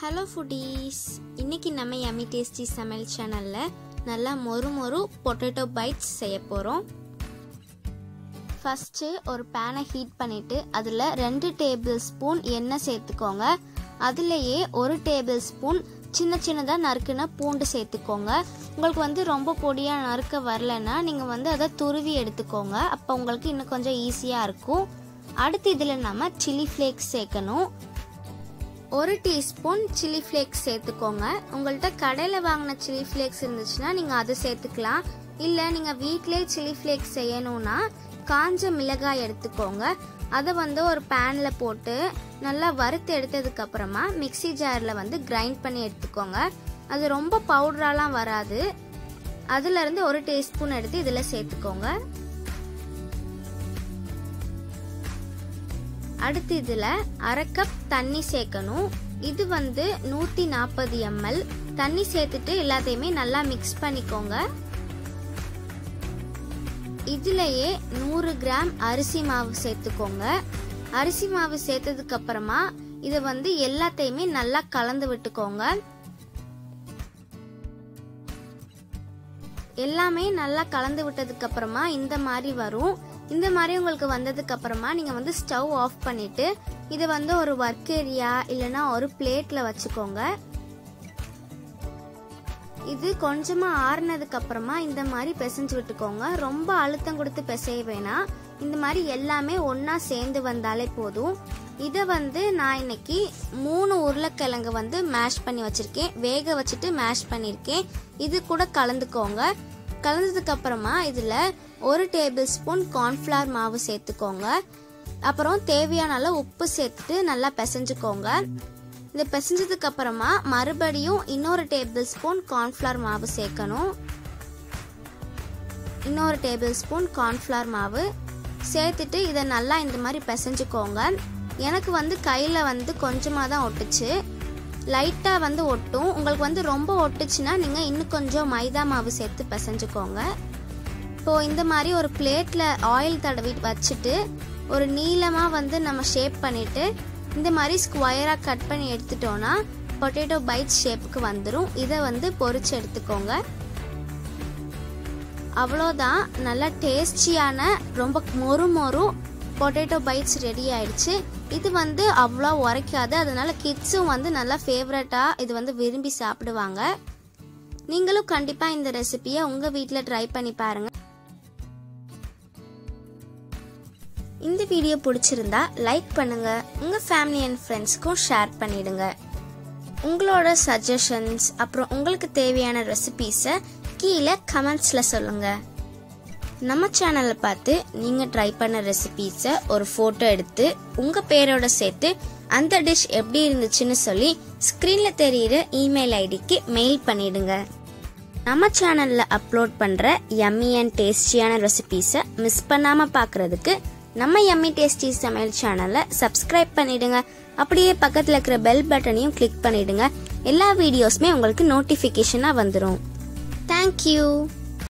Hello foodies, இன்னைக்கு நம்ம Yummy Tasty சமையல் சேனல்ல நல்லா மொறு பொட்டேட்டோ பைட்ஸ் செய்ய போறோம். ஃபர்ஸ்ட் ஒரு பேனை ஹீட் பண்ணிட்டு அதுல 2 டேபிள்ஸ்பூன் எண்ணெய் சேர்த்துக்கோங்க. அதுலயே 1 டேபிள்ஸ்பூன் சின்னதா நறுக்குன பூண்டு சேர்த்துக்கோங்க. உங்களுக்கு ரொம்ப பொடியா நறுக்க வரலனா நீங்க அத துருவி எடுத்துக்கோங்க. அப்ப உங்களுக்கு இன்னும் கொஞ்சம் ஈஸியா இருக்கும். அடுத்து இதுல நாம chili flakes சேர்க்கணும். 1 டீஸ்பூன் chili flakes சேர்த்துக்கோங்க. உங்கள்ட்ட கடையில வாங்குன chili flakes இருந்துச்சுனா நீங்க அதை சேர்த்துக்கலாம். இல்ல நீங்க வீட்லயே chili flakes செய்யணும்னா காஞ்ச மிளகாய் எடுத்துக்கோங்க. அதை ஒரு பேன்ல போட்டு நல்லா வறுத்து எடுத்ததுக்கு அப்புறமா மிக்ஸி ஜார்ல கிரைண்ட் பண்ணி எடுத்துக்கோங்க. அது ரொம்ப பவுடராலாம் வராது. அதுல இருந்து 1 டீஸ்பூன் எடுத்து இதுல சேர்த்துக்கோங்க. அடுத்து இதுல 1/2 கப் தண்ணி சேர்க்கணும். இது 140 ml தண்ணி சேர்த்துட்டு எல்லாத்தையுமே நல்லா மிக்ஸ் பண்ணிக்கோங்க. இதுலயே 100 கிராம் அரிசி மாவு சேர்த்துக்கோங்க. அரிசி மாவு சேர்த்ததுக்கு அப்புறமா இத எல்லாத்தையுமே நல்லா கலந்து விட்டுக்கோங்க. எல்லாமே நல்லா கலந்து விட்டதுக்கு அப்புறமா இந்த மாதிரி வரும். இந்த மாதிரி உங்களுக்கு வந்ததுக்கு அப்புறமா நீங்க ஸ்டவ் ஆஃப் பண்ணிட்டு இத ஒரு வர்க் ஏரியா இல்லனா ஒரு பிளேட்ல வச்சுக்கோங்க. இது கொஞ்சமா ஆறுனதுக்கு அப்புறமா இந்த மாதிரி பிசைஞ்சு விட்டுக்கோங்க. ரொம்ப அழுத்தம் கொடுத்து பிசைய வேணாம். இந்த மாதிரி எல்லாமே ஒண்ணா சேர்ந்து வந்தாலே போதும். இத நான் இன்னைக்கு 3 உருளைக்கிழங்கு மேஷ் பண்ணி வச்சிருக்கேன். வேக வச்சுட்டு மேஷ் பண்ணிருக்கேன். இது கூட கலந்துக்கோங்க. கலந்ததுக்கு அப்புறமா இதுல 1 டேபிள்ஸ்பூன் கார்ன்ஃப்ளவர் மாவு சேர்த்துக்கோங்க. அப்புறம் தேவையான அளவு உப்பு சேர்த்துட்டு நல்லா பிசைஞ்சுக்கோங்க. இதை பிசைஞ்சதுக்கு அப்புறமா மறுபடியும் இன்னொரு டேபிள்ஸ்பூன் கார்ன்ஃப்ளவர் மாவு சேர்க்கணும். இன்னொரு டேபிள்ஸ்பூன் கார்ன்ஃப்ளவர் மாவு சேர்த்துட்டு இதை நல்லா இந்த மாதிரி பிசைஞ்சுக்கோங்க. எனக்கு கையில கொஞ்சமா தான் ஒட்டுச்சு. லைட்டா ஒட்டும். உங்களுக்கு ரொம்ப ஒட்டுச்சுன்னா நீங்க இன்னும் கொஞ்சம் மைதா மாவு சேர்த்து பிசைஞ்சுக்கோங்க. இப்போ இந்த மாதிரி ஒரு பிளேட்ல ஆயில் தடவி வச்சுட்டு ஒரு நீளமா நம்ம ஷேப் பண்ணிட்டு இந்த மாதிரி ஸ்கொயரா கட் பண்ணி எடுத்துட்டோம்னா பொட்டேட்டோ பைட்ஸ் ஷேப்புக்கு வந்துரும். இதை பொரிச்சு எடுத்துக்கோங்க. அவ்வளோதான். நல்ல டேஸ்டியான ரொம்ப மொறு பொட்டேட்டோ பைட்ஸ் ரெடி ஆயிடுச்சு. இது அவ்வளோ உரைக்காது. அதனால கிட்ஸும் நல்லா ஃபேவரட்டா இது விரும்பி சாப்பிடுவாங்க. நீங்களும் கண்டிப்பா இந்த ரெசிபியை உங்க வீட்டில் ட்ரை பண்ணி பாருங்க. இந்த வீடியோ பிடிச்சிருந்தா லைக் பண்ணுங்க. உங்க ஃபேமிலி அண்ட் ஃப்ரெண்ட்ஸ்க்கும் ஷேர் பண்ணிடுங்க. உங்களோட சஜஷன்ஸ் அப்புறம் உங்களுக்கு தேவையான ரெசிபீஸை கீழே கமெண்ட்ஸ்ல சொல்லுங்க. நம்ம சேனலை பார்த்து நீங்க ட்ரை பண்ண ரெசிபீஸை ஒரு போட்டோ எடுத்து உங்க பேரோட சேர்த்து அந்த டிஷ் எப்படி இருந்துச்சுன்னு சொல்லி ஸ்கிரீன்ல தெரியுற இமெயில் ஐடிக்கு மெயில் பண்ணிடுங்க. நம்ம சேனல்ல அப்லோட் பண்ற யம்மி அண்ட் டேஸ்டியான ரெசிபீஸை மிஸ் பண்ணாம பாக்குறதுக்கு நம்ம யம்மி டேஸ்டி சமையல் சேனலை சப்ஸ்கிரைப் பண்ணிடுங்க. அப்படியே பக்கத்துல இருக்கிற பெல் பட்டனையும் கிளிக் பண்ணிடுங்க. எல்லா வீடியோஸ்மே உங்களுக்கு நோட்டிபிகேஷனா வந்துடும். தேங்க்யூ.